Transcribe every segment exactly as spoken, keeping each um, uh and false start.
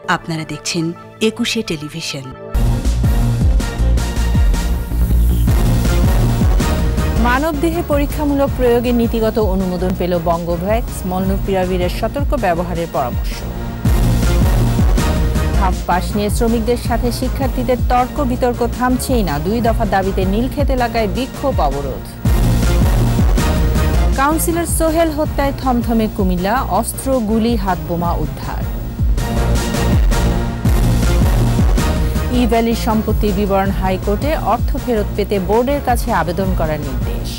আপনারা দেখছেন একুশে টেলিভিশন। মানবদেহে পরীক্ষামূলক প্রয়োগের নীতিগত অনুমোদন পেল বঙ্গভ্যাক্স, মলনুপিরাভিরের সতর্ক ব্যবহারের পরামর্শ। হাফ পাস নিয়ে শ্রমিকদের সাথে শিক্ষার্থীদের তর্ক বিতর্ক থামছেই না, দুই দফা দাবিতে নীলক্ষেত এলাকায় বিক্ষোভ অবরোধ। কাউন্সিলর সোহেল হত্যায় থমথমে কুমিল্লা, অস্ত্র গুলি হাতবোমা উদ্ধার। ই ভ্যালির সম্পত্তির বিবরণ হাইকোর্টে, অর্থ ফেরত পেতে বোর্ডের কাছে আবেদন করার নির্দেশ।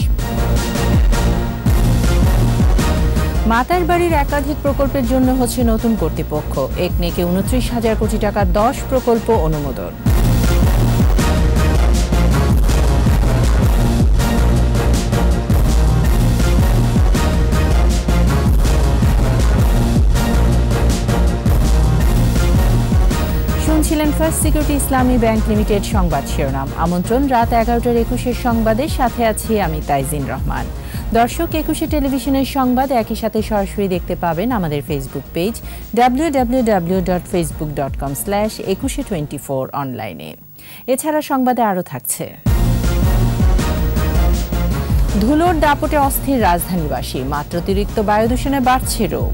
মাতার বাড়ির একাধিক প্রকল্পের জন্য হচ্ছে নতুন কর্তৃপক্ষ, একনেকে উনত্রিশ হাজার কোটি টাকার দশ প্রকল্প অনুমোদন। শুনছিলেন First security Islami bank limited সংবাদ শিরোনাম। আমন্ত্রণ রাত এগারোটার একুশের সংবাদের সাথে আছি আমি তাইজিন রহমান। দর্শক, একুশে টেলিভিশনের সংবাদ একই সাথে সরাসরি দেখতে পাবেন আমাদের Facebook page W W W dot Facebook dot com slash Ekushey twenty four অনলাইনে। এছাড়া সংবাদে আরও থাকছে: ধুলোর দাপটে অস্থির রাজধানীবাসী, মাত্রাতিরিক্ত বায়ু দূষণে বাড়ছে রোগ।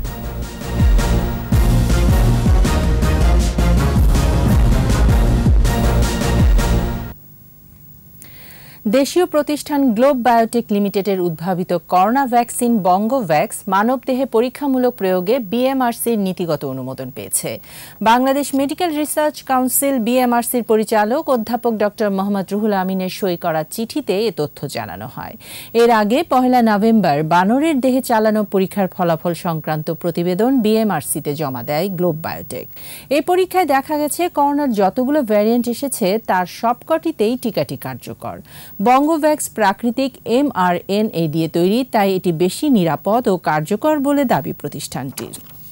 দেশীয় প্রতিষ্ঠান গ্লোব বায়োটেক লিমিটেডের উদ্ভাবিত করোনা ভ্যাকসিন বঙ্গভ্যাক্স মানবদেহে পরীক্ষামূলক প্রয়োগে বিএমআরসির নীতিগত অনুমোদন পেয়েছে। বাংলাদেশ মেডিকেল রিসার্চ কাউন্সিল বিএমআরসির পরিচালক অধ্যাপক ডক্টর মোহাম্মদ রুহুল আমিনের সই করা চিঠিতে এ তথ্য জানানো হয়। এর আগে পহেলা নভেম্বর বানরের দেহে চালানো পরীক্ষার ফলাফল সংক্রান্ত প্রতিবেদন বিএমআরসিতে জমা দেয় গ্লোব বায়োটেক। এই পরীক্ষায় দেখা গেছে করোনার যতগুলো ভ্যারিয়েন্ট এসেছে তার সবকটিতেই টিকাটি কার্যকর। বঙ্গভ্যাক্স প্রাকৃতিক এমআরএনএ দিয়ে তৈরি, তাই এটি বেশি নিরাপদ ও কার্যকর বলে দাবি প্রতিষ্ঠানটির।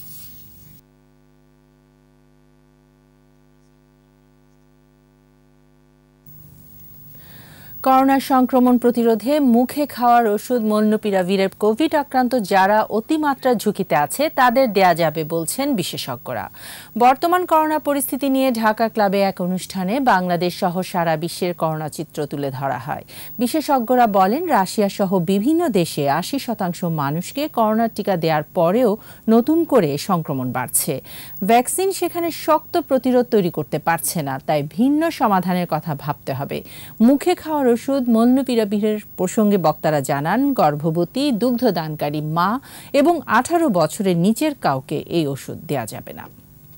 করোনা সংক্রমণ প্রতিরোধে মুখে খাওয়ার ওষুধ মলনুপিরাভিরের কোভিড আক্রান্ত যারা অতিমাত্রা ঝুঁকিতে আছে তাদের দেয়া যাবে বলছেন বিশেষজ্ঞরা। বর্তমান করোনা পরিস্থিতি নিয়ে ঢাকা ক্লাবে এক অনুষ্ঠানে বাংলাদেশ সহ সারা বিশ্বের করোনা চিত্র তুলে ধরা হয়। বিশেষজ্ঞরা বলেন, রাশিয়া সহ বিভিন্ন দেশে আশি শতাংশ মানুষকে করোনার টিকা দেওয়ার পরেও নতুন করে সংক্রমণ বাড়ছে। ভ্যাকসিন সেখানে শক্ত প্রতিরোধ তৈরি করতে পারছে না, তাই ভিন্ন সমাধানের কথা ভাবতে হবে। মুখে খাওয়ার ওষুধ মলনুপিরাভিরের প্রসঙ্গে বক্তারা জানান, গর্ভবতী, দুগ্ধদানকারী মা এবং আঠারো বছরের নিচের কাউকে এই ওষুধ দেওয়া যাবে না।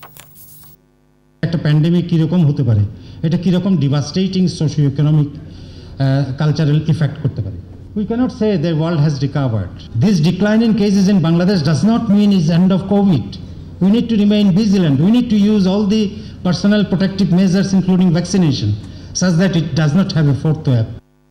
একটা প্যান্ডেমিক কিরকম হতে পারে, এটা কিরকম devastating socio economic cultural effect করতে পারে। We cannot say the world has recovered. This decline in cases in Bangladesh does not mean it's end of COVID. We need to remain vigilant. We need to use all the personal protective measures including vaccination, such that it does not have a fourth wave.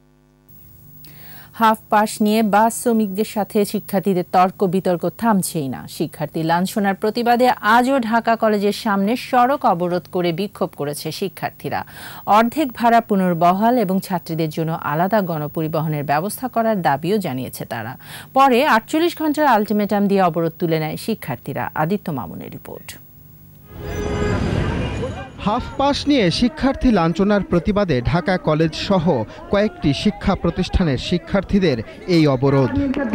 Half pass নিয়ে bus শ্রমিকদের সাথে শিক্ষার্থীদের তর্ক বিতর্ক থামছেই না। শিক্ষার্থী লাঞ্ছনার প্রতিবাদে আজও ঢাকা কলেজের সামনে সড়ক অবরোধ করে বিক্ষোভ করেছে শিক্ষার্থীরা। অর্ধেক ভাড়া পুনর্বহাল এবং ছাত্রীদের জন্য আলাদা গণপরিবহনের ব্যবস্থা করার দাবিও জানিয়েছে তারা। পরে আটচল্লিশ ঘন্টার আলটিমেটাম দিয়ে অবরোধ তুলে নেয় শিক্ষার্থীরা। আদিত্য মামুনের রিপোর্ট। হাফ পাস নিয়ে শিক্ষার্থী লাঞ্ছনার প্রতিবাদে ঢাকা কলেজ সহ কয়েকটি শিক্ষা প্রতিষ্ঠানের শিক্ষার্থীদের এই অবরোধ।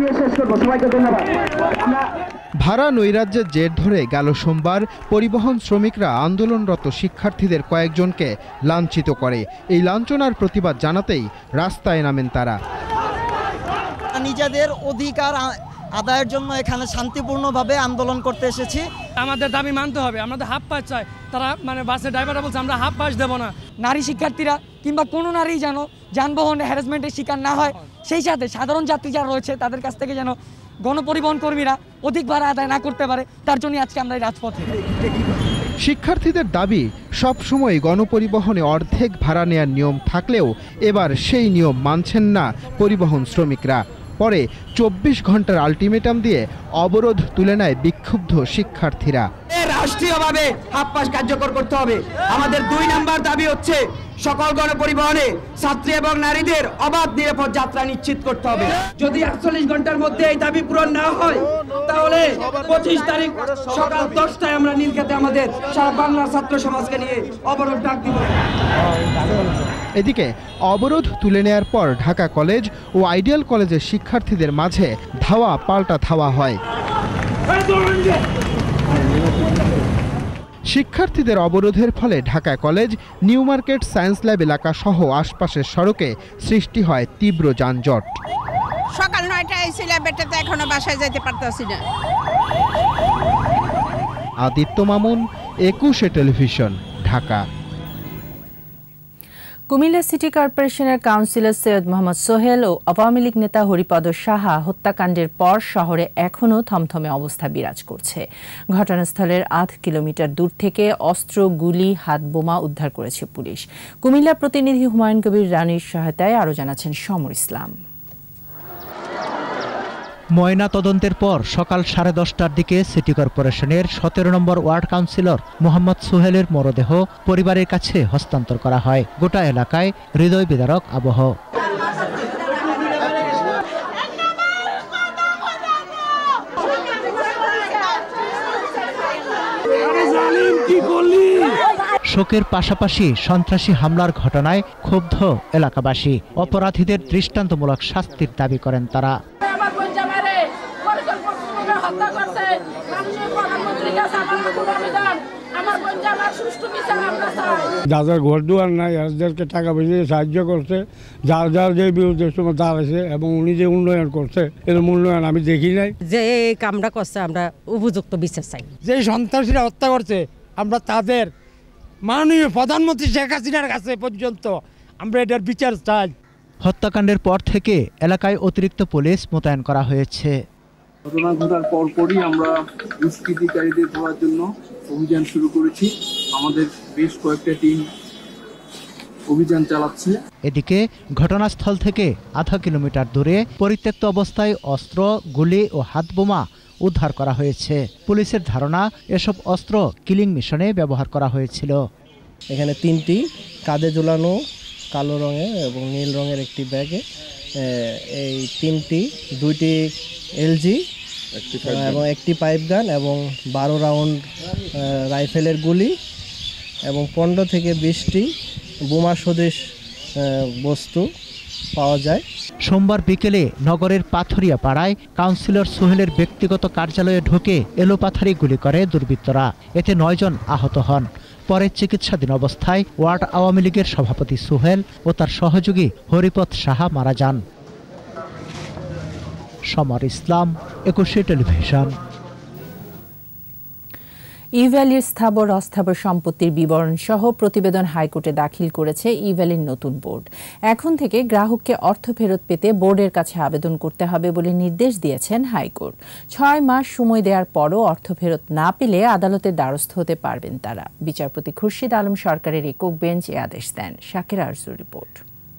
ভাড়া নৈরাজ্যের জের ধরে গেল সোমবার পরিবহন শ্রমিকরা আন্দোলনরত শিক্ষার্থীদের কয়েকজনকে লাঞ্ছিত করে। এই লাঞ্ছনার প্রতিবাদ জানাতেই রাস্তায় নামেন তারা। নিজেদের অধিকার আদায়ের জন্য এখানে শান্তিপূর্ণভাবে আন্দোলন করতে এসেছি। আমাদের দাবি মানতে হবে, আমাদের হাফ পাস চাই। তারা মানে বাসের ড্রাইভাররা বলছে আমরা হাফ পাস দেবো না। নারী শিক্ষার্থীরা কিংবা কোনো নারী যেন যানবাহনে হ্যারাসমেন্টের শিকার না হয়, সেই সাথে সাধারণ যাত্রী যারা রয়েছে তাদের কাছ থেকে যেন গণপরিবহন কর্মীরা অধিক ভাড়া আদায় না করতে পারে, তার জন্য আজকে আমরা এই রাজপথে। শিক্ষার্থীদের দাবি, সবসময় গণপরিবহনে অর্ধেক ভাড়া নেওয়ার নিয়ম থাকলেও এবার সেই নিয়ম মানছেন না পরিবহন শ্রমিকরা। পরে চব্বিশ ঘন্টার আলটিমেটাম দিয়ে অবরোধ তুলে নেয় বিক্ষুব্ধ শিক্ষার্থীরা। রাষ্ট্রীয়ভাবে হাফ পাস কার্যকর করতে হবে। আমাদের দুই নাম্বার দাবি হচ্ছে সকল গণপরিবহনে ছাত্রী এবং নারীদের অবাধ নিরাপদ যাত্রা নিশ্চিত করতে হবে। যদি আটচল্লিশ ঘন্টার মধ্যে এই দাবি পূরণ না হয় তাহলে পঁচিশ তারিখ সকাল দশটায় আমরা নীলক্ষেতে আমাদের সারা বাংলার ছাত্র সমাজকে নিয়ে অবরোধ ডাক দিব। এদিকে অবরোধ তুলে নেয়ার পর ঢাকা কলেজ ও আইডিয়াল কলেজের শিক্ষার্থীদের মাঝে ধাওয়া পাল্টা ধাওয়া হয়। শিক্ষার্থীদের অবরোধের ফলে Dhaka college, New Market, Science Lab এলাকা সহ আশপাশের সড়কে সৃষ্টি হয় তীব্র যানজট। সকাল নয়টায় ছিল, বেটাতে এখনো বাসায় যেতে পারতাছি না। আদিত্য মামুন, একুশে টেলিভিশন, ঢাকা। কুমিল্লা সিটি কর্পোরেশনের কাউন্সিলর সৈয়দ মোহাম্মদ সোহেল ও আওয়ামী লীগ নেতা হরিপদ সাহা হত্যাকাণ্ডের পর শহরে এখনও থমথমে অবস্থা বিরাজ করছে। ঘটনাস্থলের আধ কিলোমিটার দূর থেকে অস্ত্র, গুলি, হাত বোমা উদ্ধার করেছে পুলিশ। কুমিল্লা প্রতিনিধি হুমায়ুন কবির রানীর সহায়তায় আরও জানাচ্ছেন সমর ইসলাম। ময়না তদন্তের পর সকাল সাড়ে দশটার দিকে সিটি কর্পোরেশনের সতেরো নম্বর ওয়ার্ড কাউন্সিলর মোহাম্মদ সোহেলের মরদেহ পরিবারের কাছে হস্তান্তর করা হয়। গোটা এলাকায় হৃদয় বিদারক আবহ। শোকের পাশাপাশি সন্ত্রাসী হামলার ঘটনায় ক্ষুব্ধ এলাকাবাসী। অপরাধীদের দৃষ্টান্তমূলক শাস্তির দাবি করেন তারা। যাদের ঘর দুয়ার নাই এদেরকে টাকা পয়সা সাহায্য করছে, যার যার যে বিরুদ্ধের সময় দাঁড়াইছে এবং উনি যে উন্নয়ন করছে এরকম উন্নয়ন আমি দেখি নাই। যে এই কামটা করছে আমরা উপযুক্ত বিচার চাই। যে সন্ত্রাসীরা হত্যা করছে আমরা তাদের মাননীয় প্রধানমন্ত্রী শেখ হাসিনার কাছে পর্যন্ত আমরা এটার বিচার চাই। হত্যাকাণ্ডের পর থেকে এলাকায় অতিরিক্ত পুলিশ মোতায়েন করা হয়েছে। ঘটনা ঘটার পরপরই আমরা দুষ্কৃতিকারীদের ধরার জন্য অভিযান শুরু করেছি। আমাদের বেশ কয়েকটা টিম অভিযান চালাচ্ছে। এদিকে ঘটনাস্থল থেকে আধা কিলোমিটার দূরে পরিত্যক্ত অবস্থায় অস্ত্র, গুলি ও হাত বোমা উদ্ধার করা হয়েছে। পুলিশের ধারণা এসব অস্ত্র কিলিং মিশনে ব্যবহার করা হয়েছিল। এখানে তিনটি কাঁধে ঝোলানো কালো রঙের এবং নীল রঙের একটি ব্যাগে এই তিনটি দুইটি এলজি এবং একটি পাইপ গান এবং বারো রাউন্ড রাইফেলের গুলি এবং পনেরো থেকে বিশটি বোমা সদৃশ বস্তু পাওয়া যায়। সোমবার বিকেলে নগরের পাথরিয়া পাড়ায় কাউন্সিলর সোহেলের ব্যক্তিগত কার্যালয়ে ঢুকে এলোপাথারি গুলি করে দুর্বৃত্তরা। এতে নয়জন আহত হন। পরে চিকিৎসাধীন অবস্থায় ওয়ার্ড আওয়ামী লীগের সভাপতি সোহেল ও তার সহযোগী হরিপদ সাহা মারা যান। সমর ইসলাম, একুশে টেলিভিশন। ইভ্যালির স্থাবর অস্থাবর সম্পত্তির বিবরণ সহ প্রতিবেদন হাইকোর্টে দাখিল করেছে ইভ্যালির নতুন বোর্ড। এখন থেকে গ্রাহককে অর্থ ফেরত পেতে বোর্ডের কাছে আবেদন করতে হবে বলে নির্দেশ দিয়েছেন হাইকোর্ট। ছয় মাস সময় দেওয়ার পরও অর্থ ফেরত না পেলে আদালতের দ্বারস্থ হতে পারবেন তারা। বিচারপতি খুরশিদ আলম সরকারের একক বেঞ্চ এ আদেশ দেন। শাকির আরজুর রিপোর্ট।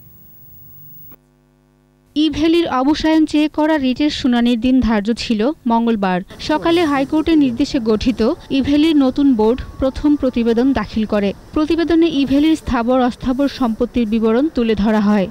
ইভ্যালির অবসায়ন চেয়ে করা রিটের শুনানির দিন ধার্য ছিল মঙ্গলবার সকালে। হাইকোর্টের নির্দেশে গঠিত ইভ্যালির নতুন বোর্ড প্রথম প্রতিবেদন দাখিল করে। প্রতিবেদনে ইভ্যালির স্থাবর অস্থাবর সম্পত্তির বিবরণ তুলে ধরা হয়।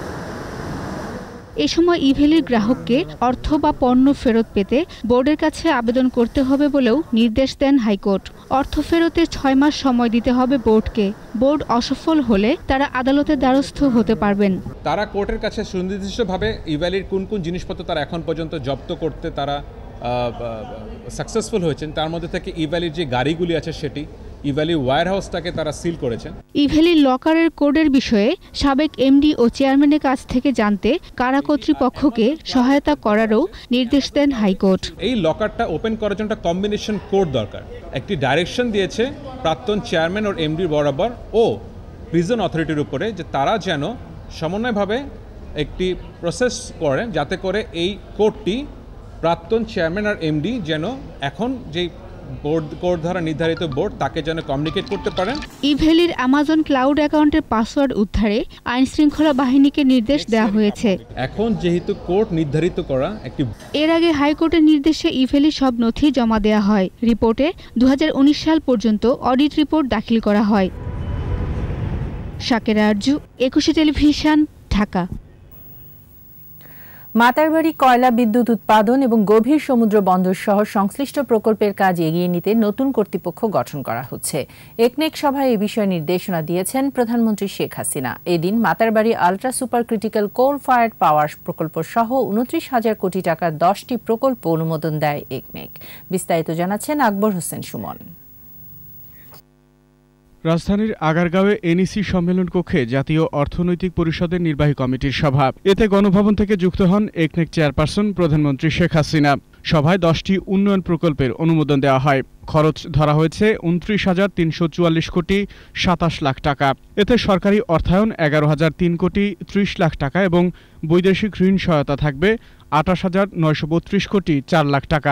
এ সময় ইভ্যালির গ্রাহককে অর্থ বা পণ্য ফেরত পেতে বোর্ডের কাছে আবেদন করতে হবে বলেও নির্দেশ দেন হাইকোর্ট। অর্থ ফেরতের ছয় মাস সময় দিতে হবে বোর্ডকে। বোর্ড অসফল হলে তারা আদালতের দ্বারস্থ হতে পারবেন। তারা কোর্টের কাছে সুনির্দিষ্টভাবে ইভ্যালির কোন কোন জিনিসপত্র তারা এখন পর্যন্ত জব্দ করতে তারা সাকসেসফুল হয়েছেন, তার মধ্যে থেকে ইভ্যালির যে গাড়িগুলি আছে সেটি, ইভ্যালি ওয়্যার হাউসটাকে তারা সিল করেছেন। ইভ্যালির লকারের কোডের বিষয়ে সাবেক এমডি ও চেয়ারম্যানের কাছ থেকে জানতে কারা কর্তৃপক্ষকে সহায়তা করারও নির্দেশ দেন হাইকোর্ট। এই লকারটা ওপেন করার জন্য একটা কম্বিনেশন কোড দরকার। একটি ডাইরেকশন দিয়েছে প্রাক্তন চেয়ারম্যান ও এমডি বরাবর ও প্রিজন অথরিটির উপরে যে তারা যেন সমন্বয়ভাবে একটি প্রসেস করেন যাতে করে এই কোডটি প্রাক্তন চেয়ারম্যান আর এমডি যেন এখন যেই বোর্ড কোড দ্বারা নির্ধারিত বোর্ড তাকে যেন কমিউনিকেট করতে পারেন। ইভেলির অ্যামাজন ক্লাউড অ্যাকাউন্টের পাসওয়ার্ড উদ্ধারে আইন শৃঙ্খলা বাহিনীকে নির্দেশ দেওয়া হয়েছে। এখন যেহেতু কোড নির্ধারিত করা একটি এর আগে হাইকোর্টের নির্দেশে ইভেলি সব নথি জমা দেওয়া হয়। রিপোর্টে দু হাজার উনিশ সাল পর্যন্ত অডিট রিপোর্ট দাখিল করা হয়। শাকেরা আরজু, একুশে টেলিভিশন, ঢাকা। মাতারবাড়ি কয়লা বিদ্যুৎ উৎপাদন এবং গভীর সমুদ্র বন্দর সহ সংশ্লিষ্ট প্রকল্পের কাজ এগিয়ে নিতে নতুন কর্তৃপক্ষ গঠন করা হচ্ছে। একনেক সভায় এ বিষয়ে নির্দেশনা দিয়েছেন প্রধানমন্ত্রী শেখ হাসিনা। এদিন Matarbari ultra super critical coal fired power প্রকল্প সহ উনত্রিশ হাজার কোটি টাকার দশটি প্রকল্প অনুমোদন দেয় একনেক। বিস্তারিত জানাচ্ছেন আকবর হোসেন সুমন। রাজধানীর আগারগাঁওয়ে এনইসি সম্মেলন কক্ষে জাতীয় অর্থনৈতিক পরিষদের নির্বাহী কমিটির সভা। এতে গণভবন থেকে যুক্ত হন একনেক চেয়ারপারসন প্রধানমন্ত্রী শেখ হাসিনা। সভায় দশটি উন্নয়ন প্রকল্পের অনুমোদন দেওয়া হয়। খরচ ধরা হয়েছে উনত্রিশ হাজার তিনশো চুয়াল্লিশ কোটি সাতাশ লাখ টাকা। এতে সরকারি অর্থায়ন এগারো হাজার তিন কোটি ত্রিশ লাখ টাকা এবং বৈদেশিক ঋণ সহায়তা থাকবে আঠাশ হাজার নয়শো বত্রিশ কোটি চার লাখ টাকা।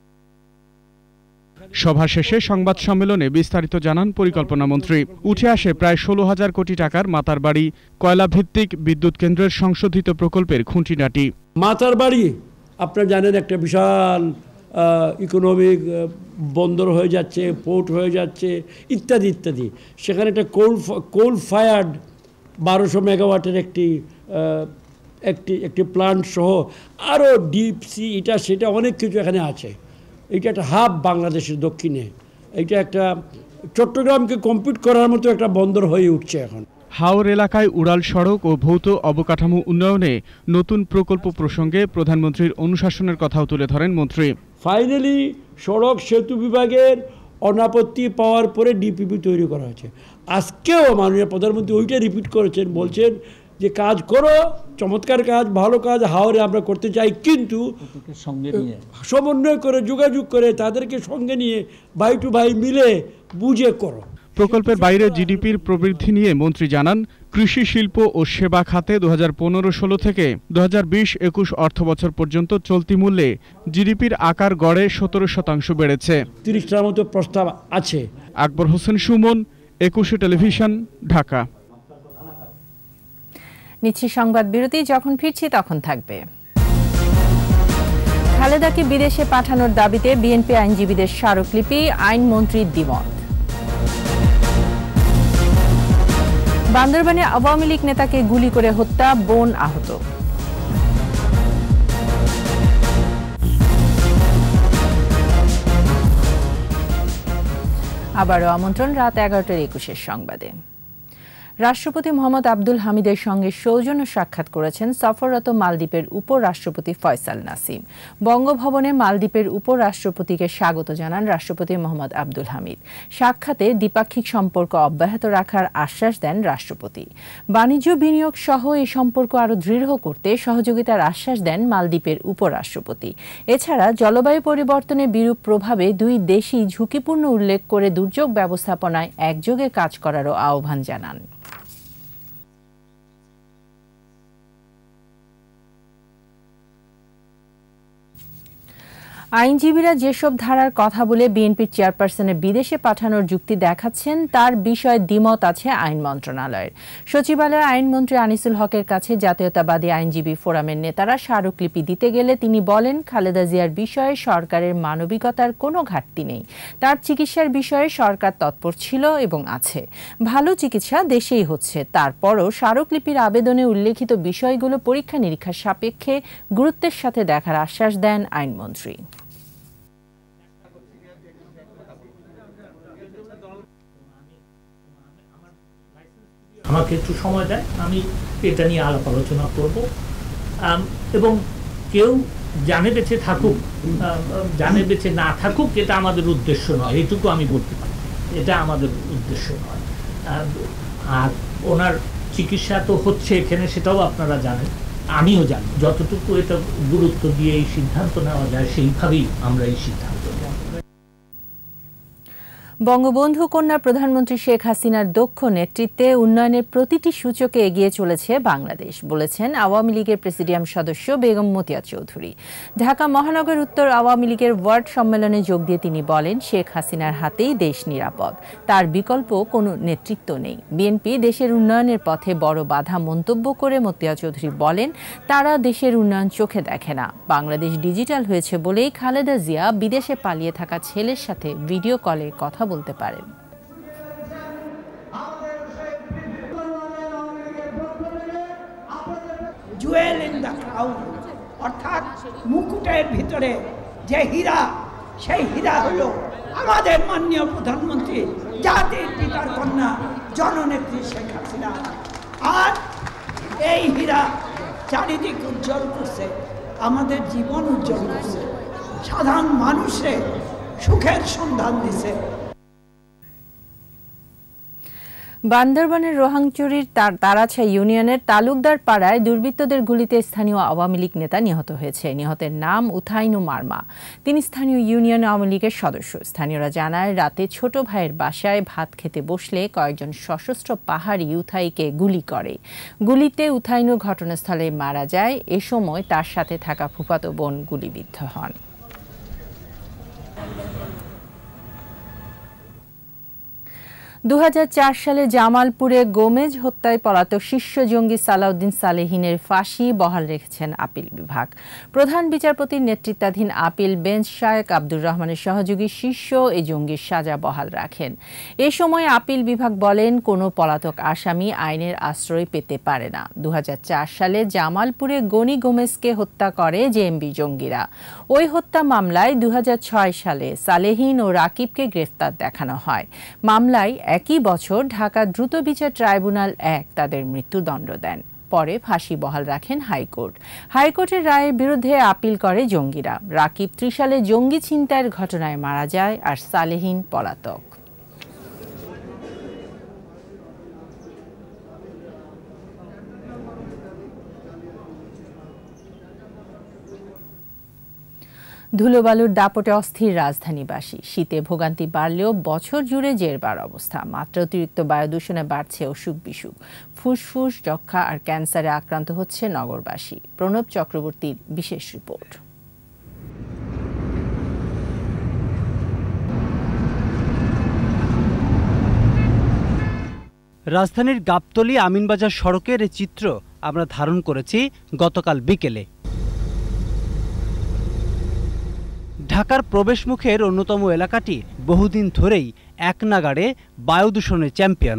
সভা শেষে সংবাদ সম্মেলনে বিস্তারিত জানান পরিকল্পনা মন্ত্রী। উঠে আসে প্রায় ষোলো হাজার কোটি টাকার মাতারবাড়ি কয়লাভিত্তিক বিদ্যুৎ কেন্দ্রের সংশোধিত প্রকল্পের খুঁটিনাটি। মাতারবাড়ি আপনারা জানেন একটা বিশাল ইকোনমিক বন্দর হয়ে যাচ্ছে, পোর্ট হয়ে যাচ্ছে ইত্যাদি ইত্যাদি। সেখানে একটা কোল কোল ফায়ার্ড বারোশো মেগাওয়াটের একটি একটি একটি প্লান্ট সহ আরও ডিপ সি এটা সেটা অনেক কিছু এখানে আছে। এইটা একটা হাব বাংলাদেশের দক্ষিণে। এইটা একটা চট্টগ্রামকে কম্পিট করার মতো একটা বন্দর হয়ে উঠছে এখন। হাওর এলাকায় উড়াল সড়ক ও ভৌত অবকাঠামো উন্নয়নে নতুন প্রকল্প প্রসঙ্গে প্রধানমন্ত্রীর অনুশাসনের কথাও তুলে ধরেন মন্ত্রী। ফাইনালি সড়ক সেতু বিভাগের অনাপত্তি পাওয়ার পরে ডিপিপি তৈরি করা হয়েছে। আজকেও মাননীয় প্রধানমন্ত্রী ওইটা রিপিট করেছেন, বলছেন যে কাজ করো, চমৎকার কাজ, ভালো কাজ হাওরে আমরা করতে চাই, কিন্তু সঙ্গে নিয়ে সমন্বয় করে যোগাযোগ করে তাদেরকে সঙ্গে নিয়ে ভাই টু ভাই মিলে বুঝে করো। প্রকল্পের বাইরে জিডিপির প্রবৃদ্ধি নিয়ে মন্ত্রী জানান, কৃষি শিল্প ও সেবা খাতে দু হাজার পনেরো ষোলো থেকে দু হাজার বিশ একুশ অর্থ বছর পর্যন্ত চলতি মূল্যে জিডিপির আকার গড়ে সতেরো শতাংশ বেড়েছে। তিরিশটার মতো প্রস্তাব আছে। আকবর হোসেন সুমন, একুশে টেলিভিশন, ঢাকা। নিচ্ছি সংবাদ বিরতি, যখন ফিরছি তখন থাকবে। খালেদাকে বিদেশে পাঠানোর দাবিতে বিএনপি আইনজীবীদের স্মারকলিপি, আইনমন্ত্রীর দ্বিমত। বান্দরবানে আওয়ামী লীগ নেতাকে গুলি করে হত্যা, বোন আহত। আবারও আমন্ত্রণ রাত এগারোটার একুশের সংবাদে। রাষ্ট্রপতি মোহাম্মদ আব্দুল হামিদের সঙ্গে সৌজন্য সাক্ষাৎ করেছেন সফররত মালদ্বীপের উপরাষ্ট্রপতি ফয়সাল নাসিম। বঙ্গভবনে মালদ্বীপের উপরাষ্ট্রপতিকে স্বাগত জানান রাষ্ট্রপতি মোহাম্মদ আব্দুল হামিদ। সাক্ষাতে দ্বিপাক্ষিক সম্পর্ক অব্যাহত রাখার আশ্বাস দেন রাষ্ট্রপতি। বাণিজ্য বিনিয়োগ সহ এই সম্পর্ক আরও দৃঢ় করতে সহযোগিতার আশ্বাস দেন মালদ্বীপের উপরাষ্ট্রপতি। এছাড়া জলবায়ু পরিবর্তনের বিরূপ প্রভাবে দুই দেশই ঝুঁকিপূর্ণ উল্লেখ করে দুর্যোগ ব্যবস্থাপনায় একযোগে কাজ করারও আহ্বান জানান। আইনজীবীরা যেসব ধারার কথা বলে বিএনপির চেয়ারপারসনের বিদেশে পাঠানোর যুক্তি দেখাচ্ছেন তার বিষয়ে দ্বিমত আছে আইন মন্ত্রণালয়ের। সচিবালয়ে আইনমন্ত্রী আনিসুল হকের কাছে জাতীয়তাবাদী আইনজীবী ফোরামের নেতারা স্মারকলিপি দিতে গেলে তিনি বলেন, খালেদা জিয়ার বিষয়ে সরকারের মানবিকতার কোনো ঘাটতি নেই। তার চিকিৎসার বিষয়ে সরকার তৎপর ছিল এবং আছে। ভালো চিকিৎসা দেশেই হচ্ছে। তারপরও স্মারকলিপির আবেদনে উল্লেখিত বিষয়গুলো পরীক্ষা নিরীক্ষার সাপেক্ষে গুরুত্বের সাথে দেখার আশ্বাস দেন আইনমন্ত্রী। আমাকে একটু সময় দেয়, আমি এটা নিয়ে আলাপ আলোচনা করব। এবং কেউ জানে বেঁচে থাকুক, জানে বেঁচে না থাকুক, এটা আমাদের উদ্দেশ্য নয়, এইটুকু আমি বলতে পারি। এটা আমাদের উদ্দেশ্য নয়। আর ওনার চিকিৎসা তো হচ্ছে এখানে, সেটাও আপনারা জানেন, আমিও জানি। যতটুকু এটা গুরুত্ব দিয়ে এই সিদ্ধান্ত নেওয়া যায় সেইভাবেই আমরা এই সিদ্ধান্ত নেব। বঙ্গবন্ধু কন্যা প্রধানমন্ত্রী শেখ হাসিনার দক্ষ নেতৃত্বে উন্নয়নের প্রতিটি সূচকে এগিয়ে চলেছে বাংলাদেশ, বলেছেন আওয়ামী লীগের প্রেসিডিয়াম সদস্য বেগম মতিয়া চৌধুরী। ঢাকা মহানগর উত্তর আওয়ামী লীগের ওয়ার্ড সম্মেলনে যোগ দিয়ে তিনি বলেন, শেখ হাসিনার হাতেই দেশ নিরাপদ, তার বিকল্প কোনো নেতৃত্ব নেই। বিএনপি দেশের উন্নয়নের পথে বড় বাধা মন্তব্য করে মতিয়া চৌধুরী বলেন, তারা দেশের উন্নয়ন চোখে দেখে না। বাংলাদেশ ডিজিটাল হয়েছে বলেই খালেদা জিয়া বিদেশে পালিয়ে থাকা ছেলের সাথে ভিডিও কলে কথা বলতে পারেন। জুয়েল ইন দ্য ক্রাউন, অর্থাৎ মুকুটের ভিতরে যে হীরা, সেই হীরা হলো আমাদের মাননীয় প্রধানমন্ত্রী, জাতির পিতার কন্যা জননেত্রী শেখ হাসিনা। আর এই হীরা চারিদিক উজ্জ্বল করছে, আমাদের জীবন উজ্জ্বল করছে, সাধারণ মানুষের সুখের সন্ধান দিছে। বান্দরবানের রোহাংচুরির তারাছা ইউনিয়নের তালুকদার পাড়ায় দুর্বৃত্তদের গুলিতে স্থানীয় আওয়ামী লীগ নেতা নিহত হয়েছে। নিহতের নাম উথাইনু মার্মা, তিনি স্থানীয় ইউনিয়ন আওয়ামী লীগের সদস্য। স্থানীয়রা জানায়, রাতে ছোট ভাইয়ের বাসায় ভাত খেতে বসলে কয়েকজন সশস্ত্র পাহাড়ি উথাইকে গুলি করে। গুলিতে উথাইনু ঘটনাস্থলে মারা যায়। এ সময় তার সাথে থাকা ফুফাতো বোন গুলিবিদ্ধ হন। দু হাজার চার সালে জামালপুরে গোমেজ হত্যায় পলাতক শীর্ষ জঙ্গি সালাউদ্দিন সালেহিনের ফাঁসি বহাল রেখেছেন আপিল বিভাগ। প্রধান বিচারপতির নেতৃত্বাধীন আপিল বেঞ্চ শায়েক আব্দুর রহমানের সহযোগী শীর্ষ এই জঙ্গির সাজা বহাল রাখেন। এ সময় আপিল বিভাগ বলেন, কোনো পলাতক আসামি আইনের আশ্রয় পেতে পারে না। দু হাজার চার সালে জামালপুরে গনি গোমেজকে হত্যা করে জেএমবি জঙ্গিরা। ওই হত্যা মামলায় দু হাজার ছয় সালে সালেহিন ও রাকিবকে গ্রেফতার দেখানো হয়। মামলায় একই বছর ঢাকা দ্রুত বিচার ট্রাইব্যুনাল এক তাদের মৃত্যুদণ্ড দেন। পরে ফাঁসি বহাল রাখেন হাইকোর্ট। হাইকোর্টের রায়ের বিরুদ্ধে আপিল করে জঙ্গিরা। রাকিব ত্রিশালে জঙ্গি ছিনতাইয়ের ঘটনায় মারা যায়, আর সালেহিন পলাতক। ধুলোবালুর দাপটে অস্থির রাজধানীবাসী। শীতে ভোগান্তি বাড়লেও বছর জুড়ে জেরবার অবস্থা। মাত্রা অতিরিক্ত বায়ু দূষণে বাড়ছে অসুখ বিসুখ, ফুসফুস, যক্ষা আর ক্যান্সারে আক্রান্ত হচ্ছে নগরবাসী। প্রণব চক্রবর্তীর বিশেষ রিপোর্ট। রাজধানীর গাবতলী আমিনবাজার সড়কের এই চিত্র আমরা ধারণ করেছি গতকাল বিকেলে। ঢাকার প্রবেশমুখের অন্যতম এলাকাটি বহুদিন ধরেই এক নাগাড়ে বায়ু দূষণের চ্যাম্পিয়ন।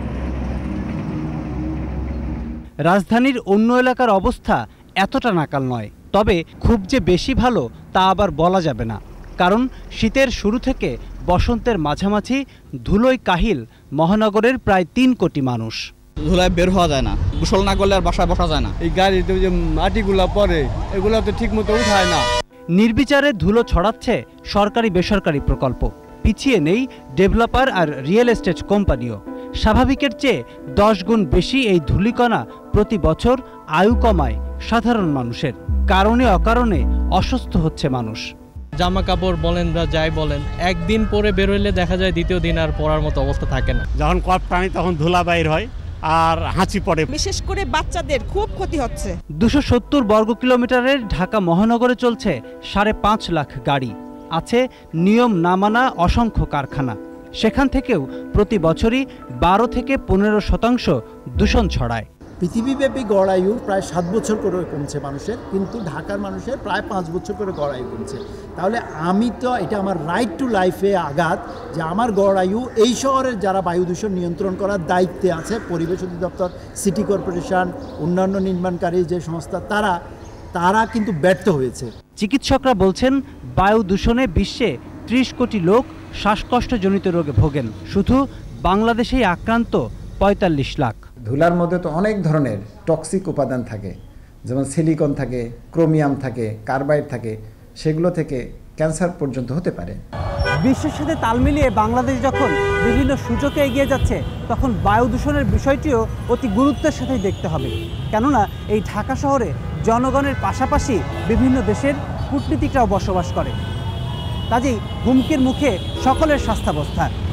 রাজধানীর অন্য এলাকার অবস্থা এতটা নাকাল নয়, তবে খুব যে বেশি ভালো তা আবার বলা যাবে না, কারণ শীতের শুরু থেকে বসন্তের মাঝামাঝি ধুলোয় কাহিল মহানগরের প্রায় তিন কোটি মানুষ। ধুলায় বের হওয়া যায় না, গোসল না করলে আর বাসায় বসা যায় না। এই গাড়িতে যে মাটিগুলা পড়ে এগুলো তো ঠিক মতো উঠায় না। নির্বিচারে ধুলো ছড়াচ্ছে সরকারি বেসরকারি প্রকল্প, পিছিয়ে নেই ডেভেলপার আর রিয়েল এস্টেট কোম্পানিও। স্বাভাবিকের চেয়ে দশ গুণ বেশি এই ধূলিকণা প্রতি বছর আয়ু কমায় সাধারণ মানুষের। কারণে অকারণে অসুস্থ হচ্ছে মানুষ। জামা কাপড় বলেন বা যাই বলেন, একদিন পরে বের হইলে দেখা যায় দ্বিতীয় দিন আর পরার মতো অবস্থা থাকে না। যখন কপ টানি তখন ধুলা বাইর হয় আর হাঁচি পড়ে, বিশেষ করে বাচ্চাদের খুব ক্ষতি হচ্ছে। দুশো সত্তর বর্গ কিলোমিটারের ঢাকা মহানগরে চলছে সাড়ে পাঁচ লাখ গাড়ি, আছে নিয়ম না মানা অসংখ্য কারখানা। সেখান থেকেও প্রতি বছরই বারো থেকে পনেরো শতাংশ দূষণ ছড়ায়। পৃথিবীব্যাপী গড় আয়ু প্রায় সাত বছর করে কমছে মানুষের, কিন্তু ঢাকার মানুষের প্রায় পাঁচ বছর করে গড় আয়ু কমছে। তাহলে আমি তো এটা আমার রাইট টু লাইফে আঘাত, যে আমার গড় আয়ু এই শহরের যারা বায়ু দূষণ নিয়ন্ত্রণ করার দায়িত্বে আছে, পরিবেশ অধিদপ্তর, সিটি কর্পোরেশন, অন্যান্য নির্মাণকারী যে সংস্থা, তারা তারা কিন্তু ব্যর্থ হয়েছে। চিকিৎসকরা বলছেন, বায়ু দূষণে বিশ্বে ত্রিশ কোটি লোক শ্বাসকষ্টজনিত রোগে ভোগেন। শুধু বাংলাদেশেই আক্রান্ত পঁয়তাল্লিশ লাখ। ধুলার মধ্যে তো অনেক ধরনের টক্সিক উপাদান থাকে, যেমন সিলিকন থাকে, ক্রোমিয়াম থাকে, কার্বাইড থাকে, সেগুলো থেকে ক্যান্সার পর্যন্ত হতে পারে। বিশ্বের সাথে তাল মিলিয়ে বাংলাদেশ যখন বিভিন্ন সূচকে এগিয়ে যাচ্ছে, তখন বায়ু দূষণের বিষয়টিও অতি গুরুত্বের সাথেই দেখতে হবে। কেননা এই ঢাকা শহরে জনগণের পাশাপাশি বিভিন্ন দেশের কূটনীতিকরাও বসবাস করে। কাজেই হুমকির মুখে সকলের স্বাস্থ্যাবস্থা।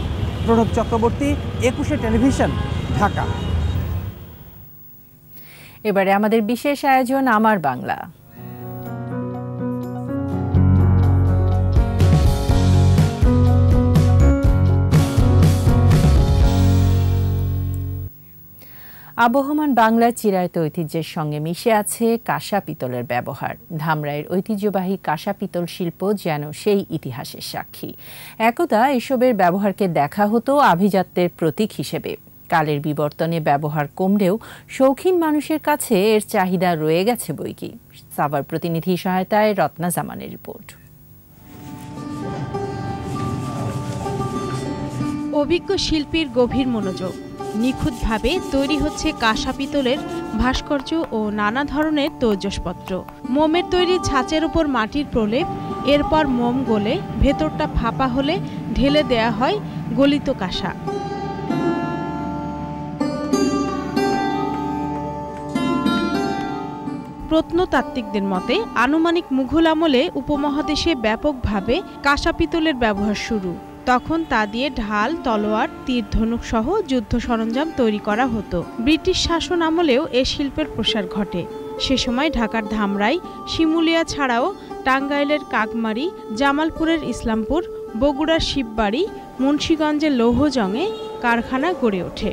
প্রণব চক্রবর্তী, একুশে টেলিভিশন, ঢাকা। এবারে আমাদের বিশেষ আয়োজন আমার বাংলা। আবহমান বাংলার চিরায়ত ঐতিহ্যের সঙ্গে মিশে আছে কাঁসা পিতলের ব্যবহার। ধামরাইয়ের ঐতিহ্যবাহী কাঁসা পিতল শিল্প যেন সেই ইতিহাসের সাক্ষী। একদা এসবের ব্যবহারকে দেখা হতো আভিজাত্যের প্রতীক হিসেবে। কালের বিবর্তনে ব্যবহার কমলেও শৌখিন মানুষের কাছে এর চাহিদা রয়ে গেছে বইকি। সাভার প্রতিনিধি সহায়তায় রত্না জামানের রিপোর্ট। অভিজ্ঞ শিল্পীর গভীর মনোযোগ, নিখুঁতভাবে তৈরি হচ্ছে কাঁসা পিতলের ভাস্কর্য ও নানা ধরনের তৈজসপত্র। মোমের তৈরি ছাঁচের উপর মাটির প্রলেপ, এরপর মোম গলে ভেতরটা ফাঁপা হলে ঢেলে দেয়া হয় গলিত কাঁসা। প্রত্নতাত্ত্বিকদের মতে আনুমানিক মুঘল আমলে উপমহাদেশে ব্যাপকভাবে কাঁসা পিতলের ব্যবহার শুরু। তখন তা দিয়ে ঢাল, তলোয়ার, তীর ধনুক সহ যুদ্ধ সরঞ্জাম তৈরি করা হতো। ব্রিটিশ শাসন আমলেও এ শিল্পের প্রসার ঘটে। সে সময় ঢাকার ধামরাই, শিমুলিয়া ছাড়াও টাঙ্গাইলের কাকমারি, জামালপুরের ইসলামপুর, বগুড়ার শিববাড়ি, মুন্সিগঞ্জের লৌহজংয়ে কারখানা গড়ে ওঠে।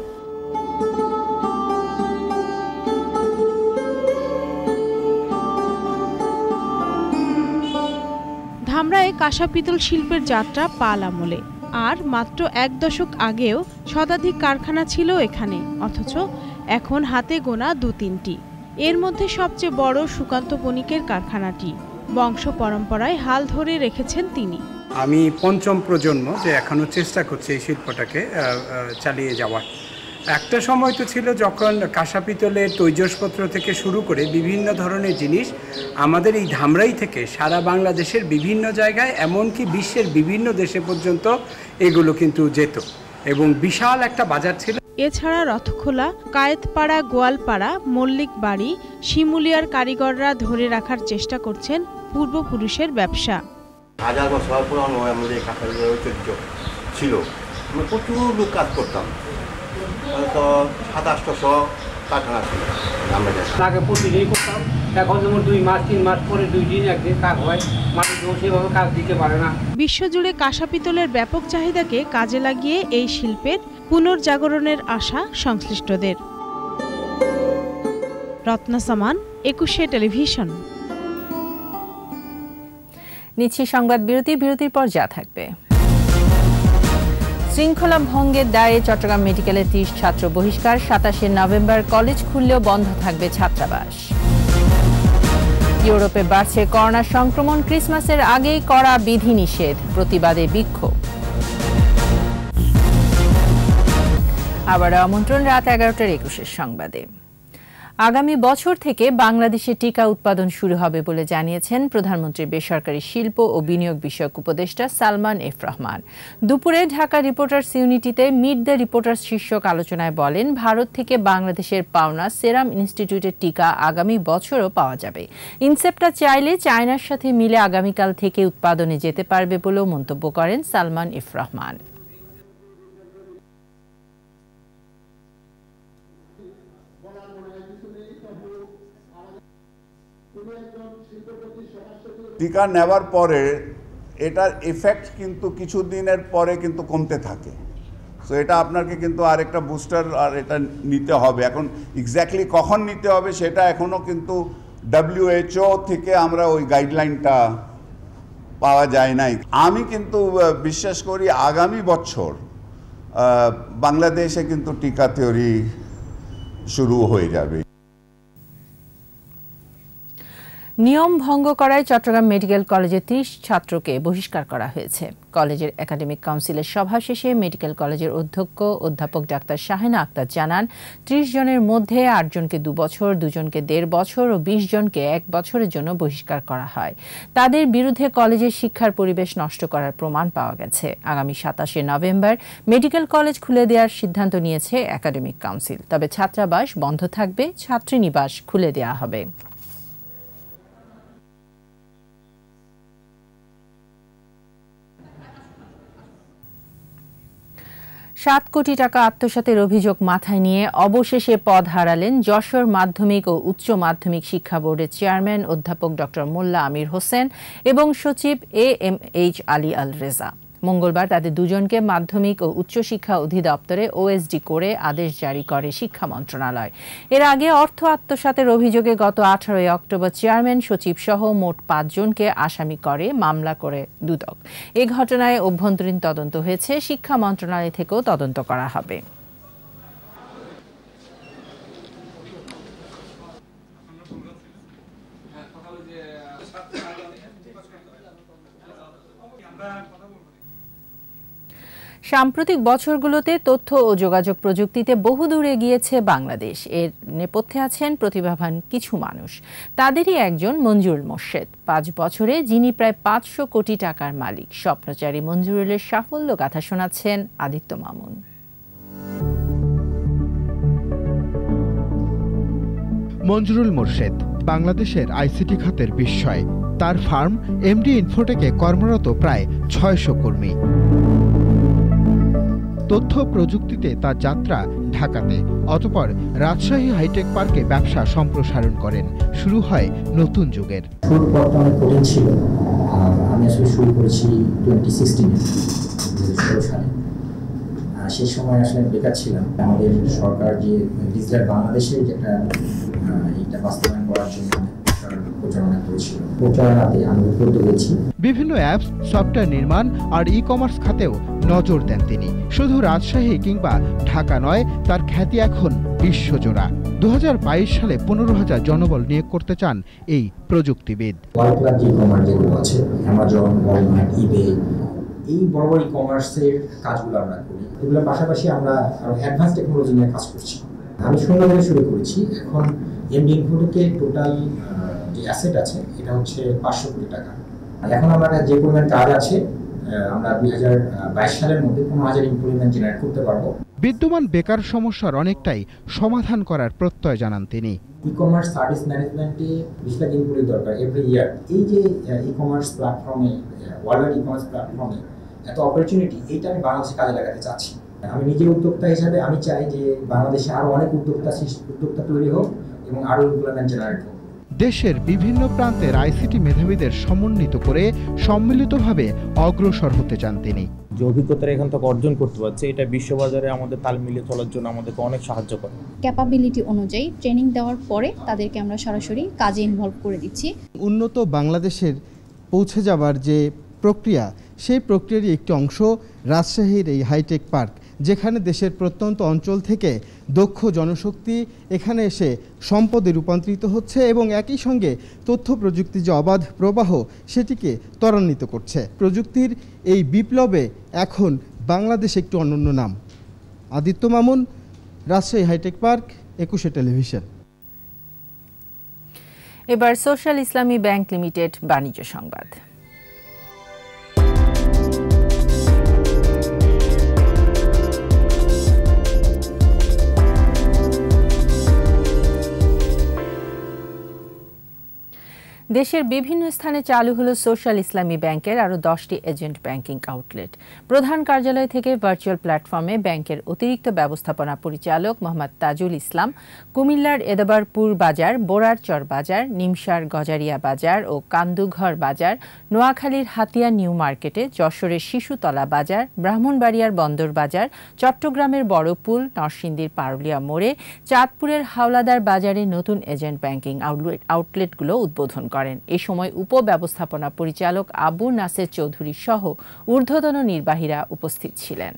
ধামরায় কাঁসা পিতল শিল্পের যাত্রা পাল আমলে। আর মাত্র এক দশক আগেও শতাধিক কারখানা ছিল এখানে, অথচ এখন হাতে গোনা দু তিনটি। এর মধ্যে সবচেয়ে বড় সুকান্ত বণিকের কারখানাটি। বংশ পরম্পরায় হাল ধরে রেখেছেন তিনি। আমি পঞ্চম প্রজন্ম যে এখনো চেষ্টা করছে এই শিল্পটাকে চালিয়ে যাওয়ার। একটা সময় তো ছিল যখন কাঁসা পিতলের তৈজসপত্র থেকে শুরু করে বিভিন্ন ধরনের জিনিস আমাদের এই ধামরাই থেকে সারা বাংলাদেশের বিভিন্ন জায়গায়, এমনকি বিশ্বের বিভিন্ন দেশে পর্যন্ত এগুলো কিন্তু যেত এবং বিশাল একটা বাজার ছিল। এছাড়া রথখোলা, কায়েতপাড়া, গোয়ালপাড়া, মল্লিক বাড়ি, শিমুলিয়ার কারিগররা ধরে রাখার চেষ্টা করছেন পূর্বপুরুষের ব্যবসা। হাজার বছর পুরানো আমাদের কাঁসা পিতলের ঐতিহ্য ছিল। আমরা প্রচুর লোক কাজ করতাম, হয়তো সাত আটশো কারখানা ছিল। আগে প্রতিদিনই করতাম, এখন যেমন দুই মাস তিন মাস পরে দুই দিন একদিন কাজ হয়, মানুষ সেভাবে কাজ দিতে পারে না। বিশ্বজুড়ে কাঁসা পিতলের ব্যাপক চাহিদাকে কাজে লাগিয়ে এই শিল্পের পুনর্জাগরণের আশা সংশ্লিষ্টদের। রত্না সামান, একুশে টেলিভিশন। নিচ্ছি সংবাদ বিরতি। বিরতির পর যা থাকবে: শৃঙ্খলা ভঙ্গের দায়ে চট্টগ্রাম মেডিকেলে ত্রিশ ছাত্র বহিষ্কার। সাতাশে নভেম্বর কলেজ খুললেও বন্ধ থাকবে ছাত্রাবাস। ইউরোপে বাড়ছে করোনা সংক্রমণ, ক্রিসমাসের আগেই কড়া বিধিনিষেধ, প্রতিবাদে বিক্ষোভ। আবার আমন্ত্রণ রাত এগারোটার একুশের সংবাদে। আগামী বছর থেকে বাংলাদেশে টিকা উৎপাদন শুরু হবে বলে জানিয়েছেন প্রধানমন্ত্রীর বেসরকারি শিল্প ও বিনিয়োগ বিষয়ক উপদেষ্টা সালমান এফ রহমান। দুপুরে ঢাকা রিপোর্টার্স ইউনিটিতে মিট দ্য রিপোর্টার্স শীর্ষক আলোচনায় বলেন, ভারত থেকে বাংলাদেশের পাওনা সেরাম ইনস্টিটিউটের টিকা আগামী বছরও পাওয়া যাবে। ইনসেপ্টা চাইলে চায়নার সাথে মিলে আগামীকাল থেকে উৎপাদনে যেতে পারবে বলেও মন্তব্য করেন সালমান এফ রহমান। টিকা নেওয়ার পরে এটার এফেক্ট কিন্তু কিছু দিনের পরে কিন্তু কমতে থাকে। সো এটা আপনাকে কিন্তু আরেকটা বুস্টার আর এটা নিতে হবে। এখন এক্স্যাক্টলি কখন নিতে হবে সেটা এখনও কিন্তু ডব্লিউএইচও থেকে আমরা ওই গাইডলাইনটা পাওয়া যায় নাই। আমি কিন্তু বিশ্বাস করি আগামী বছর বাংলাদেশে কিন্তু টিকা থিওরি শুরু হয়ে যাবে। নিয়ম ভঙ্গ করায় চট্টগ্রাম মেডিকেল কলেজের ত্রিশ ছাত্রকে বহিষ্কার করা হয়েছে। কলেজের একাডেমিক কাউন্সিলের সভা শেষে মেডিকেল কলেজের অধ্যক্ষ অধ্যাপক ডাক্তার শাহিনা আক্তার জানান, ত্রিশ জনের মধ্যে আট জনকে দু বছর, দুজনকে দেড় বছর ও বিশ জনকে এক বছরের জন্য বহিষ্কার করা হয়। তাদের বিরুদ্ধে কলেজের শিক্ষার পরিবেশ নষ্ট করার প্রমাণ পাওয়া গেছে। আগামী সাতাশে নভেম্বর মেডিকেল কলেজ খুলে দেওয়ার সিদ্ধান্ত নিয়েছে একাডেমিক কাউন্সিল। তবে ছাত্রাবাস বন্ধ থাকবে, ছাত্রীনিবাস খুলে দেওয়া হবে। সাত কোটি টাকা আত্মসাতের অভিযোগ মাথায় নিয়ে অবশেষে পদ হারালেন যশোর মাধ্যমিক ও উচ্চ মাধ্যমিক শিক্ষা বোর্ডের চেয়ারম্যান অধ্যাপক ডক্টর মোল্লা আমির হোসেন এবং সচিব A M H Ali Al Reza. মঙ্গলবার তাদের দুজনকে মাধ্যমিক ও উচ্চশিক্ষা অধিদপ্তরে ওএসডি করে আদেশ জারি করে শিক্ষা মন্ত্রণালয়। এর আগে অর্থ আত্মসাতের অভিযোগে গত আঠারোই অক্টোবর চেয়ারম্যান সচিব সহ মোট পাঁচজনকে আসামি করে মামলা করে দুদক। এ ঘটনায় অভ্যন্তরীণ তদন্ত হয়েছে, শিক্ষা মন্ত্রণালয় থেকেও তদন্ত করা হবে। সাম্প্রতিক বছরগুলোতে তথ্য ও যোগাযোগ প্রযুক্তিতে বহুদূর এগিয়েছে বাংলাদেশ। এর নেপথ্যে আছেন প্রতিভাবান কিছু মানুষ। তাদেরই একজন মঞ্জুরুল মোর্শেদ। পাঁচ বছরে যিনি প্রায় পাঁচশো কোটি টাকার মালিক। স্বপ্নচারী মঞ্জুরুলের সাফল্য গাথা শোনাচ্ছেন আদিত্য মামুন। মঞ্জুরুল মোর্শেদ বাংলাদেশের আইসিটি খাতের বিস্ময়। তার ফার্ম এমডি ইনফোটেকে কর্মরত প্রায় ছয়শো কর্মী। তথ্য প্রযুক্তিতে তার যাত্রা ঢাকাতে, অতঃপর রাজশাহী হাইটেক পার্কে ব্যবসা সম্প্রসারণ করেন। শুরু হয় নতুন যুগের। শুরু করতে অনেক কঠিন ছিল। আমি আসলে শুরু করেছি টোয়েন্টি সিক্সটিনে ষোলো সালে। সেই সময় আসলে বেকার ছিলাম। আমাদের সরকার যে ডিজিটাল বাংলাদেশের যেটা এটা বাস্তবায়ন করার জন্য প্রচারণা করেছিল, প্রচারণাতে আমি উদ্বুদ্ধ হয়েছি। বিভিন্ন অ্যাপস, সফটওয়্যার নির্মাণ আর ই কমার্স খাতেও নজর দেন তিনি। শুধু রাজশাহী কিংবা ঢাকা নয়, তার খ্যাতি এখন বিশ্বজোড়া। দু হাজার বাইশ সালে পনেরো হাজার জনবল নিয়োগ করতে চান এই প্রযুক্তিবিদ। ওয়ার্ল্ড ক্লাস ই কমার্স যেগুলো আছে, অ্যামাজন, ওয়ালমার্ট, ইবে, এই বড় বড় ই কমার্সের কাজগুলো আমরা করি। এগুলোর পাশাপাশি আমরা আরো অ্যাডভান্স টেকনোলজি নিয়ে কাজ করছি। আমি সুন্দরভাবে শুরু করেছি। এখন এমডি ইনফোটেকে টোটাল যে অ্যাসেট আছে এটা হচ্ছে পাঁচশো কোটি টাকা। এখন আমরা যে পরিমাণ কাজ আছে, আমরা দুই হাজার বাইশ সালের মধ্যে পনেরো হাজার এমপ্লয়মেন্ট জেনারেট করতে পারবো। বিদ্যমান বেকার সমস্যার অনেকটাই সমাধান করার প্রত্যয় জানান তিনি। ই কমার্স সার্ভিস ম্যানেজমেন্টে বিশ লাখ এমপ্লয়ি দরকার এভরি ইয়ার। এই যে ই কমার্স প্ল্যাটফর্মে, ওয়ার্ল্ড ই কমার্স প্ল্যাটফর্মে এত অপরচুনিটি, এইটা আমি বাংলাদেশে কাজে লাগাতে চাচ্ছি। আমি নিজে উদ্যোক্তা হিসাবে আমি চাই যে বাংলাদেশে আরো অনেক উদ্যোক্তা উদ্যোক্তা তৈরি হোক এবং আরো এমপ্লয়মেন্ট জেনারেট হোক। দেশের বিভিন্ন প্রান্তের আইসিটি মেধাবীদের সমন্বিত করে সম্মিলিতভাবে অগ্রসর হতে চান তিনি। যে অভিজ্ঞতা এখান থেকে অর্জন করতে পারছে, এটা বিশ্ববাজারে আমাদের তাল মিলিয়ে চলার জন্য আমাদেরকে অনেক সাহায্য করে। ক্যাপাবিলিটি অনুযায়ী ট্রেনিং দেওয়ার পরে তাদেরকে আমরা সরাসরি কাজে ইনভলভ করে দিচ্ছি। উন্নত বাংলাদেশের পৌঁছে যাবার যে প্রক্রিয়া, সেই প্রক্রিয়ারই একটি অংশ রাজশাহীর এই হাইটেক পার্ক, যেখানে দেশের প্রত্যন্ত অঞ্চল থেকে দক্ষ জনশক্তি এখানে এসে সম্পদে রূপান্তরিত হচ্ছে এবং একই সঙ্গে তথ্য প্রযুক্তির যে অবাধ প্রবাহ সেটিকে ত্বরান্বিত করছে। প্রযুক্তির এই বিপ্লবে এখন বাংলাদেশ একটু অনন্য নাম। Aditya Mamun, Rajshahi hi tech park, Ekushey Television. এবার সোশ্যাল ইসলামী ব্যাংক লিমিটেড বাণিজ্য সংবাদ। দেশের বিভিন্ন স্থানে চালু হলো সোশ্যাল ইসলামী ব্যাংকের আরও দশটি এজেন্ট ব্যাংকিং আউটলেট। প্রধান কার্যালয় থেকে ভার্চুয়াল প্ল্যাটফর্মে ব্যাংকের অতিরিক্ত ব্যবস্থাপনা পরিচালক মোহাম্মদ তাজুল ইসলাম কুমিল্লার এদাবারপুর বাজার, বোরারচর বাজার, নিমসার গজারিয়া বাজার ও কান্দুঘর বাজার, নোয়াখালীর হাতিয়া নিউ মার্কেটে, যশোরের শিশুতলা বাজার, ব্রাহ্মণবাড়িয়ার বন্দর বাজার, চট্টগ্রামের বড়পুল, নরসিংদীর পারুলিয়া মোড়ে, চাঁদপুরের হাওলাদার বাজারে নতুন এজেন্ট ব্যাংকিং আউটলেটগুলো উদ্বোধন করেন। এ সময় উপব্যবস্থাপনা পরিচালক আবু নাসের চৌধুরী সহ ঊর্ধ্বতন নির্বাহীরা উপস্থিত ছিলেন।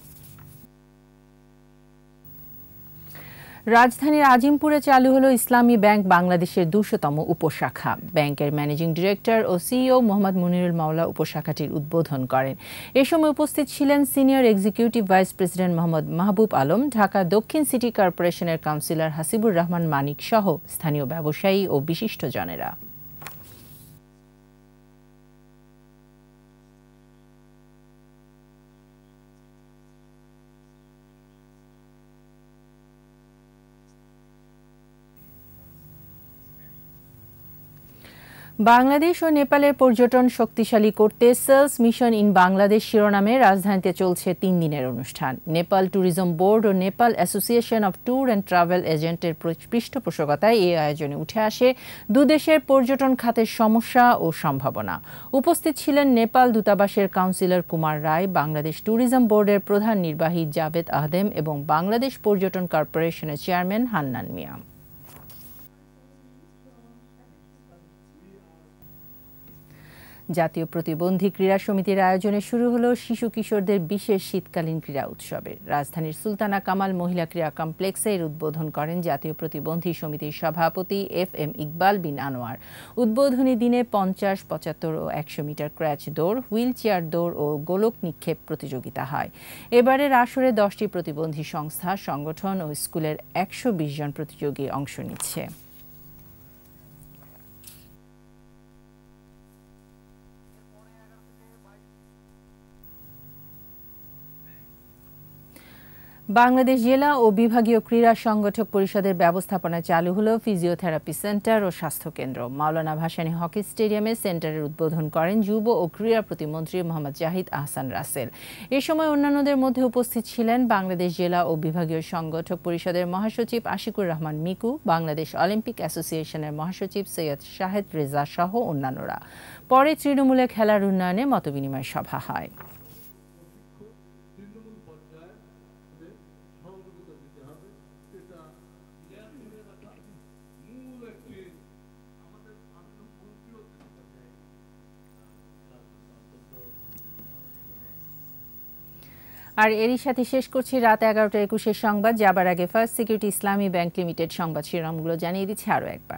রাজধানীর আজিমপুরে চালু হলো ইসলামী ব্যাংক বাংলাদেশের দুশোতম উপশাখা। ব্যাংকের ম্যানেজিং ডিরেক্টর ও সিইও মোহাম্মদ মুনিরুল মাওলা উপশাখাটির উদ্বোধন করেন। এ সময় উপস্থিত ছিলেন senior executive vice president Mohammad Mahbub Alam, Dhaka দক্ষিণ সিটি কর্পোরেশনের কাউন্সিলর হাসিবুর রহমান মানিক সহ স্থানীয় ব্যবসায়ী ও বিশিষ্টজনেরা। বাংলাদেশ ও নেপালের পর্যটন শক্তিশালী করতে সেলস মিশন ইন বাংলাদেশ শিরোনামে রাজধানীতে চলছে তিন দিনের অনুষ্ঠান। নেপাল ট্যুরিজম বোর্ড ও Nepal association of tour and travel এজেন্টের পৃষ্ঠপোষকতায় এই আয়োজনে উঠে আসে দুদেশের পর্যটন খাতের সমস্যা ও সম্ভাবনা। উপস্থিত ছিলেন নেপাল দূতাবাসের কাউন্সিলর কুমার রায়, বাংলাদেশ ট্যুরিজম বোর্ডের প্রধান নির্বাহী জাভেদ আহদেম এবং বাংলাদেশ পর্যটন কর্পোরেশনের চেয়ারম্যান হান্নান মিয়া। জাতীয় প্রতিবন্ধী ক্রীড়া সমিতির আয়োজনে শুরু হলো শিশু কিশোরদের বিশেষ শীতকালীন ক্রীড়া উৎসবের। রাজধানীর সুলতানা কামাল মহিলা ক্রীড়া কমপ্লেক্সে এর উদ্বোধন করেন জাতীয় প্রতিবন্ধী সমিতির সভাপতি এফ এম ইকবাল বিন আনোয়ার। উদ্বোধনী দিনে পঞ্চাশ, পঁচাত্তর ও একশো মিটার ক্র্যাচ দৌড়, হুইল চেয়ার দৌড় ও গোলক নিক্ষেপ প্রতিযোগিতা হয়। এবারের আসরে দশটি প্রতিবন্ধী সংস্থা, সংগঠন ও স্কুলের একশো বিশ জন প্রতিযোগী অংশ নিচ্ছে। বাংলাদেশ জেলা ও বিভাগীয় ক্রীড়া সংগঠক পরিষদের ব্যবস্থাপনায় চালু হলো ফিজিওথেরাপি সেন্টার ও স্বাস্থ্যকেন্দ্র। মাওলানা ভাসানী হকি স্টেডিয়ামে সেন্টারের উদ্বোধন করেন যুব ও ক্রীড়া প্রতিমন্ত্রী মোহাম্মদ জাহিদ আহসান রাসেল। এ সময় অন্যান্যদের মধ্যে উপস্থিত ছিলেন বাংলাদেশ জেলা ও বিভাগীয় সংগঠক পরিষদের মহাসচিব আশিকুর রহমান মিকু, বাংলাদেশ অলিম্পিক অ্যাসোসিয়েশনের মহাসচিব সৈয়দ শাহেদ রেজা সহ অন্যান্যরা। পরে তৃণমূলে খেলার উন্নয়নে মতবিনিময় সভা হয়। আর এরই সাথে শেষ করছি রাত এগারোটা একুশের সংবাদ। যাবার আগে first security Islami bank limited সংবাদ শিরোনামগুলো জানিয়ে দিচ্ছি আরও একবার।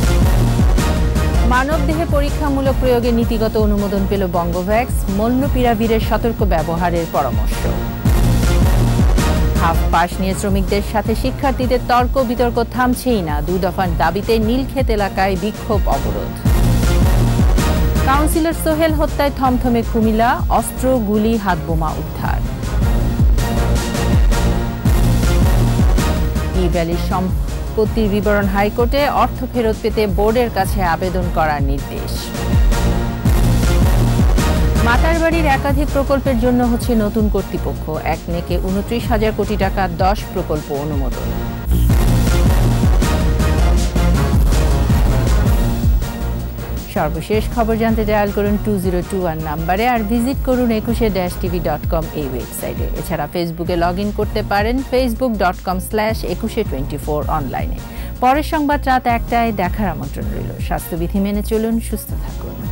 মানবদেহে পরীক্ষামূলক প্রয়োগের নীতিগত অনুমোদন পেল বঙ্গভ্যাক্স, মলনুপিরাভিরের সতর্ক ব্যবহারের পরামর্শ। হাফ পাস নিয়ে শ্রমিকদের সাথে শিক্ষার্থীদের তর্ক বিতর্ক থামছেই না, দুই দফার দাবিতে নীলক্ষেত এলাকায় বিক্ষোভ অবরোধ। কাউন্সিলর সোহেল হত্যায় থমথমে কুমিল্লা, অস্ত্র, গুলি, হাতবোমা উদ্ধার। ই ভ্যালির সম্পত্তির বিবরণ হাইকোর্টে, অর্থ ফেরত পেতে বোর্ডের কাছে আবেদন করার নির্দেশ। মাতারবাড়ির একাধিক প্রকল্পের জন্য হচ্ছে নতুন কর্তৃপক্ষ, এক নেকে উনত্রিশ হাজার কোটি টাকা দশ প্রকল্প অনুমোদন। সর্বশেষ খবর জানতে ডায়াল করুন টু জিরো টু ওয়ান নাম্বারে আর ভিজিট করুন একুশে ড্যাশ টিভি ডট কম এই ওয়েবসাইটে। এছাড়া ফেসবুকে লগ ইন করতে পারেন Facebook dot com slash Ekushey twenty four অনলাইনে। পরের সংবাদ রাত একটায় দেখার আমন্ত্রণ রইল। স্বাস্থ্যবিধি মেনে চলুন, সুস্থ থাকুন।